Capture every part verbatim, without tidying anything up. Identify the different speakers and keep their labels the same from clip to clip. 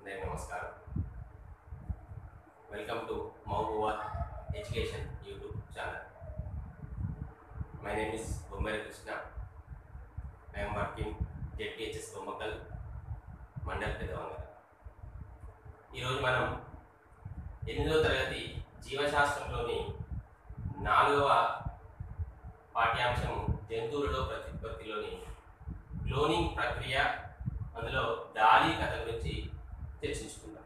Speaker 1: అందరికీ నమస్కారం. Welcome to మౌబువా education YouTube channel. My name is Bommari Krishna. I'm working ZPHS Bommakal mandal Pedavanga. ఈరోజు మనం ఎనిమిదవ తరగతి జీవశాస్త్రంలోని నాలుగవ పాఠ్యాంశం జంతువులలో ప్రత్యుత్పత్తిలోని క్లోనింగ్ ప్రక్రియ, అందులో డాలీ కథ గురించి చర్చించుకుందాం.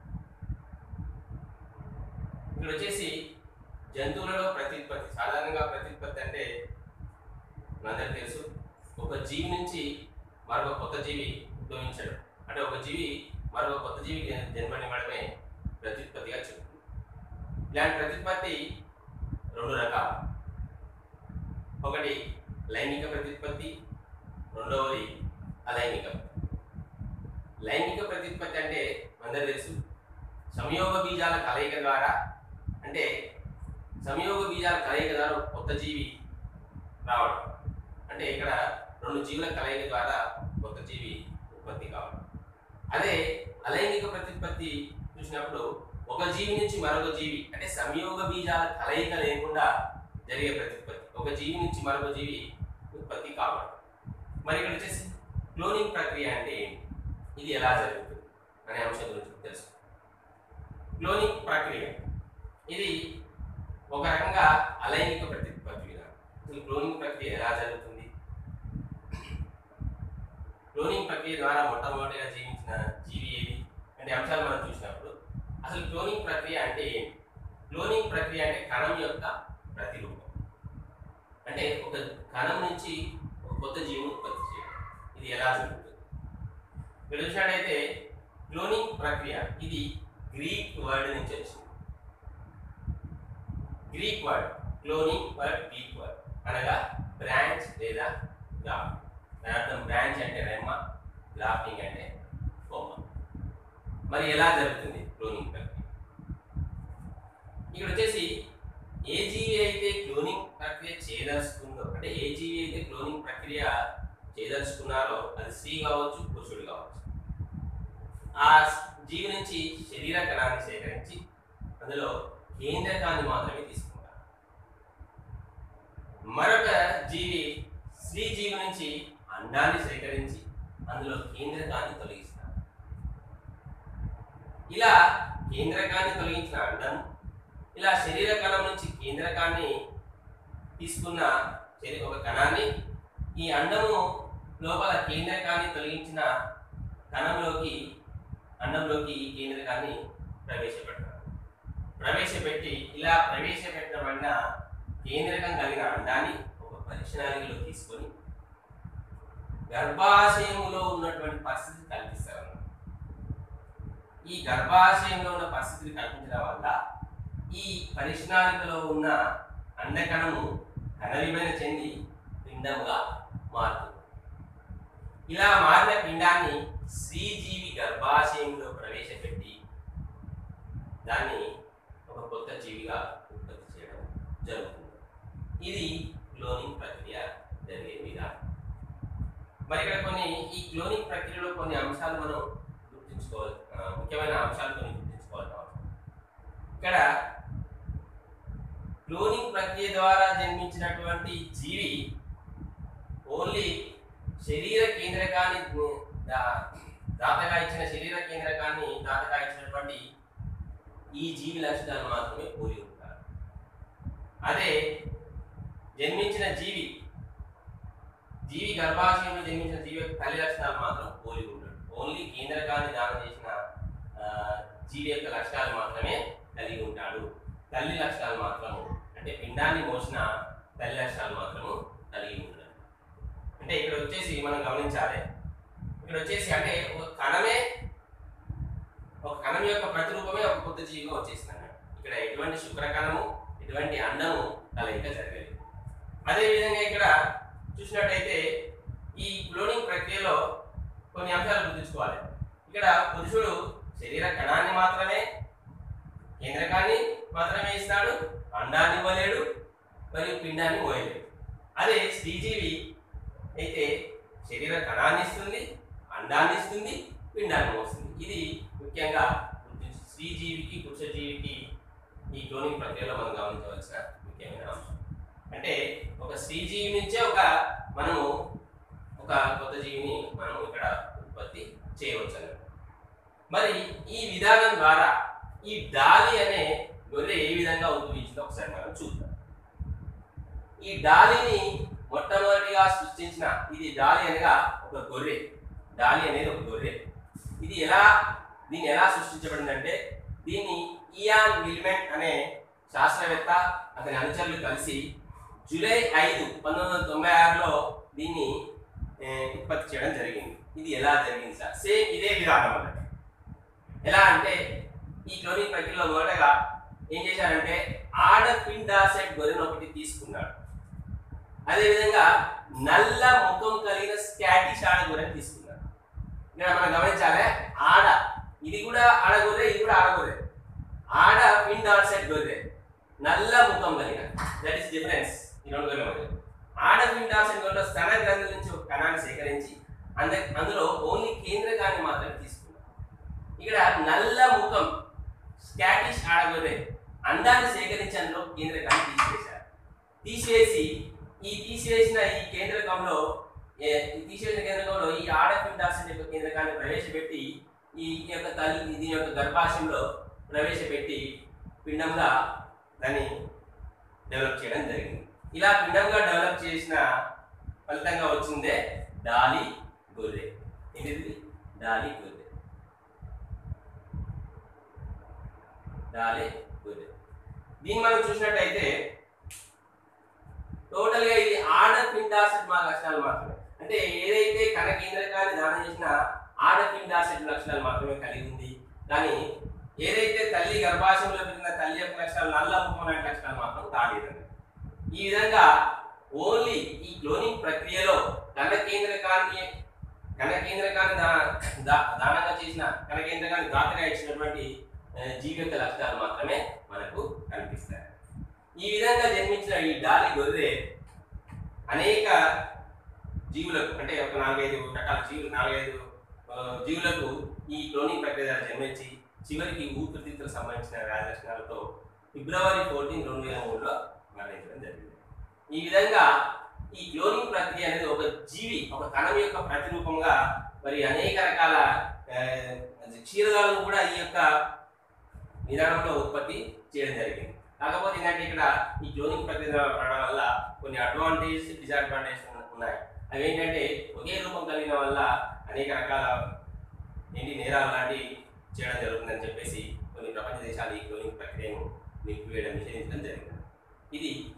Speaker 1: ఇక్కడ వచ్చేసి జంతువులలో ప్రత్యుత్పత్తి. సాధారణంగా ప్రత్యుత్పత్తి అంటే మనందరికీ తెలుసు, ఒక జీవి నుంచి మరొక కొత్త జీవి ఉద్భవించడం, అంటే ఒక జీవి మరొక కొత్త జీవికి జన్మనివ్వడమే ప్రత్యుత్పత్తిగా చెబుతుంది. ఇలాంటి ప్రత్యుత్పత్తి రెండు రకాలు. ఒకటి లైంగిక ప్రత్యుత్పత్తి, రెండవది అలైంగిక. లైంగిక ప్రత్యుత్పత్తి అంటే అందరూ తెలుసు, సంయోగ బీజాల కలయిక ద్వారా, అంటే సంయోగ బీజాల కలయిక ద్వారా కొత్త జీవి రావడం, అంటే ఇక్కడ రెండు జీవుల కలయిక ద్వారా కొత్త జీవి ఉత్పత్తి కావడం. అదే అలైంగిక ప్రత్యుత్పత్తి చూసినప్పుడు ఒక జీవి నుంచి మరొక జీవి, అంటే సంయోగ బీజాల కలయిక లేకుండా జరిగే ప్రత్యుత్పత్తి, ఒక జీవి నుంచి మరొక జీవి ఉత్పత్తి కావడం. మరి ఇక్కడ వచ్చేసి క్లోనింగ్ ప్రక్రియ అంటే ఏంటి, ఇది ఎలా జరుగుతుంది అనే అంశం గురించి తెలుసు. క్లోనింగ్ ప్రక్రియ ఇది ఒక రకంగా అలైంగిక ప్రత్యుత్పత్తి విధానం. అసలు క్లోనింగ్ ప్రక్రియ ఎలా జరుగుతుంది? క్లోనింగ్ ప్రక్రియ ద్వారా మొట్టమొదటిగా జీవించిన జీవి ఏది అంటే అంశాలు మనం చూసినప్పుడు, అసలు క్లోనింగ్ ప్రక్రియ అంటే ఏంటి? క్లోనింగ్ ప్రక్రియ అంటే కణం యొక్క ప్రతిరూపం, అంటే ఒక కణం నుంచి ఒక కొత్త జీవిని ఉత్పత్తి చేయడం. ఇది ఎలా జరుగుతుంది? ఇక్కడ చూసినట్టయితే క్లోనింగ్ ప్రక్రియ ఇది గ్రీక్ వర్డ్ నుంచి వచ్చింది. Greek word cloning word Greek word అనగా బ్రాంచ్ లేదా గ్రాఫ్. దాని అర్థం బ్రాంచ్ అంటే రెమ్మ, గ్రాఫింగ్ అంటే కొమ్మ. మరి ఎలా జరుగుతుంది క్లోనింగ్ ప్రక్రియ? ఇక్కడ వచ్చేసి ఏ జీవి అయితే క్లోనింగ్ ప్రక్రియ చేయదలుచుకుందో, అంటే ఏ జీవి అయితే క్లోనింగ్ ప్రక్రియ చేయదలుచుకున్నారో అది స్త్రీ కావచ్చు, పురుషుడు కావచ్చు, ఆ జీవి నుంచి శరీర కణాన్ని సేకరించి అందులో కేంద్రకాన్ని మాత్రమే తీసుకుంటారు. మరొక జీవి స్త్రీ జీవి నుంచి అండాన్ని సేకరించి అందులో కేంద్రకాన్ని తొలగిస్తారు. ఇలా కేంద్రకాన్ని తొలగించిన అండం, ఇలా శరీర కణం నుంచి కేంద్రకాన్ని తీసుకున్న ఒక కణాన్ని ఈ అండము లోపల కేంద్రకాన్ని తొలగించిన కణంలోకి అండంలోకి ఈ కేంద్రకాన్ని ప్రవేశపెడతారు. ప్రవేశపెట్టి ఇలా ప్రవేశపెట్టబడిన కేంద్రకం కలిగిన అండాన్ని ఒక పరిశీలనలో తీసుకొని గర్భాశయములో ఉన్నటువంటి పరిస్థితి కల్పిస్తారు. ఈ గర్భాశయంలో ఉన్న పరిస్థితిని కల్పించడం వల్ల ఈ పరిశీలనలో ఉన్న అండకణము కణవిభజన చెంది పిండంగా మారుతుంది. ఇలా మారిన పిండాన్ని స్త్రీజీవి గర్భాశయంలో ప్రవేశపెట్టి దాన్ని ఒక కొత్త జీవిగా ఉత్పత్తి చేయడం జరుగుతుంది. ఇది క్లోనింగ్ ప్రక్రియ జరిగే విధానం. మరి ఇక్కడ కొన్ని ఈ క్లోనింగ్ ప్రక్రియలో కొన్ని అంశాలు మనం గుర్తుంచుకోవాలి, ముఖ్యమైన అంశాలు కొన్ని గుర్తుంచుకోవాల్సిన అవసరం. ఇక్కడ క్లోనింగ్ ప్రక్రియ ద్వారా జన్మించినటువంటి జీవి ఓన్లీ శరీర కేంద్రకాన్ని దాతగా ఇచ్చిన శరీర కేంద్రకాన్ని దాతగా ఇచ్చినటువంటి ఈ జీవి లక్షణాలు మాత్రమే పోలి ఉంటారు. అదే జన్మించిన జీవి జీవి గర్భాశయంలో జన్మించిన జీవి యొక్క తల్లి లక్షణాలు మాత్రం పోలి ఉంటాడు. ఓన్లీ కేంద్రకాన్ని దానం చేసిన జీవి యొక్క లక్షణాలు మాత్రమే కలిగి ఉంటాడు. తల్లి లక్షణాలు మాత్రము, అంటే పిండాన్ని మోసిన తల్లి లక్షణాలు మాత్రము కలిగి ఉంటాడు. అంటే ఇక్కడ వచ్చేసి మనం గమనించాలి, ఇక్కడ వచ్చేసి అంటే ఒక కణమే, ఒక కణం యొక్క ప్రతిరూపమే ఒక కొత్త జీవిగా వచ్చేసింది. ఇక్కడ ఎటువంటి శుక్రకణము, ఎటువంటి అండము కలయిక జరగలేదు. అదేవిధంగా ఇక్కడ చూసినట్టయితే ఈ క్లోనింగ్ ప్రక్రియలో కొన్ని అంశాలు గుర్తుంచుకోవాలి. ఇక్కడ పురుషుడు శరీర కణాన్ని మాత్రమే, కేంద్రకాన్ని మాత్రమే ఇస్తాడు, అండాన్ని ఇవ్వలేడు, మరియు పిండాన్ని మోయలేడు. అదే స్త్రీజీవి అయితే శరీర కణాన్ని ఇస్తుంది, అండాన్ని ఇస్తుంది, పిండాంగం వస్తుంది. ఇది ముఖ్యంగా స్త్రీజీవికి పురుషజీవికి ఈ క్లోనింగ్ ప్రక్రియలో మనం గమనించవలసిన ముఖ్యమైన అంశం. అంటే ఒక స్త్రీజీవి నుంచే ఒక మనము ఒక కొత్త జీవిని మనం ఇక్కడ ఉత్పత్తి చేయవచ్చు అన్నమాట. మరి ఈ విధానం ద్వారా ఈ డాలి అనే గొర్రె ఏ విధంగా ఉద్భవించిందో ఒకసారి మనం చూద్దాం. ఈ డాలిని మొట్టమొదటిగా సృష్టించిన ఇది డాలి అనగా ఒక గొర్రె. డాలి అనేది ఒక గొర్రె. ఇది ఎలా దీన్ని ఎలా సృష్టించబడిందంటే దీన్ని ఇయాన్ విల్మెంట్ అనే శాస్త్రవేత్త అతని అనుచరులు కలిసి జూలై ఐదు పంతొమ్మిది వందల తొంభై ఆరులో దీన్ని ఉత్పత్తి చేయడం జరిగింది. ఇది ఎలా జరిగింది సార్? సేమ్ ఇదే విధానం అన్నమాట. ఎలా అంటే ఈ క్లోనింగ్ ప్రక్రియలో మొదటగా ఏం చేశారంటే ఆడ పిండాసెట్ గొర్రెను ఒకటి తీసుకున్నాడు. అదేవిధంగా నల్ల ముఖం కలిగిన స్కాటిష్ ఆడ గొర్రెని తీసుకున్నాడు. ఇక్కడ మనం గమనించాలి, ఆడ ఇది కూడా ఆడ గొర్రె, ఇది కూడా ఆడ గొర్రె. ఆడ పిండాసెట్ గొర్రె, నల్ల ముఖం కలిగిన, దట్ ఈస్ డిఫరెన్స్ ఈ రెండు గొర్రెల మధ్య. ఆడ పిండాసెట్ గొర్రె స్తన గ్రంథి నుంచి ఒక కణాన్ని సేకరించి అంద అందులో ఓన్లీ కేంద్రకాన్ని మాత్రమే తీసుకున్నాడు. ఇక్కడ నల్ల ముఖం స్కాటిష్ ఆడ గొర్రె అండాన్ని సేకరించి అందులో కేంద్రకాన్ని తీసివేశారు. తీసివేసి ఈ తీసివేసిన ఈ కేంద్రకంలో తీసివేసిన కేంద్రకంలో ఈ ఆడ పిండాసెట్ యొక్క కేంద్రకాన్ని ప్రవేశపెట్టి ఈ యొక్క తల్లి దీని యొక్క గర్భాశయంలో ప్రవేశపెట్టి పిండంగా దాన్ని డెవలప్ చేయడం జరిగింది. ఇలా పిండంగా డెవలప్ చేసిన ఫలితంగా వచ్చిందే డాలి గొర్రె. ఏంటిది? డాలి గొర్రె. డాలి గొర్రె. దీన్ని మనం చూసినట్టయితే టోటల్ గా ఇది ఆడ పిండాసెట్ మా లక్షణాలు మాత్రమే. అంటే ఏదైతే కణ కేంద్రకాన్ని దానం చేసిన ఆడ పిండాసెట్ లక్షణాలు మాత్రమే కలిగి ఉంది. కానీ ఏదైతే తల్లి గర్భాశయంలో పెరిగిన తల్లి యొక్క లక్షణాలు నల్ల ముఖం లాంటి లక్షణాలు మాత్రం కాలేదండి. ఈ విధంగా ఓన్లీ ఈ క్లోనింగ్ ప్రక్రియలో కణ కేంద్రకాన్ని కణ కేంద్రకాన్ని దానంగా చేసిన కణ కేంద్రకాన్ని దాతగా ఇచ్చినటువంటి జీవి యొక్క లక్షణాలు మాత్రమే మనకు కనిపిస్తాయి. ఈ విధంగా జన్మించిన ఈ డాలి గొర్రె అనేక జీవులకు, అంటే ఒక నాలుగైదు రకాల జీవులు నాలుగైదు జీవులకు ఈ క్లోనింగ్ ప్రక్రియ ద్వారా జన్మించి చివరికి ఊపిరితిత్తులకు సంబంధించిన వ్యాధి లక్షణాలతో ఫిబ్రవరి ఫోర్టీన్ రెండు వేల మూడులో మరణించడం జరిగింది. ఈ విధంగా ఈ క్లోనింగ్ ప్రక్రియ అనేది ఒక జీవి, ఒక కణం యొక్క ప్రతిరూపంగా మరి అనేక రకాల క్షీరదాలను కూడా ఈ యొక్క విధానంలో ఉత్పత్తి చేయడం జరిగింది. కాకపోతే ఏంటంటే ఇక్కడ ఈ క్లోనింగ్ ప్రక్రియ వల్ల కొన్ని అడ్వాంటేజ్ డిసడ్వాంటేజ్ ఉన్నాయి. అవి ఏంటంటే ఒకే రూపం కలిగిన వల్ల అనేక రకాల ఏంటి నేరాలు లాంటివి చేయడం జరుగుతుందని చెప్పేసి కొన్ని ప్రపంచ దేశాలు ఈ క్లోనింగ్ ప్రక్రియను నిలిపివేయడం నిషేధించడం జరిగింది. ఇది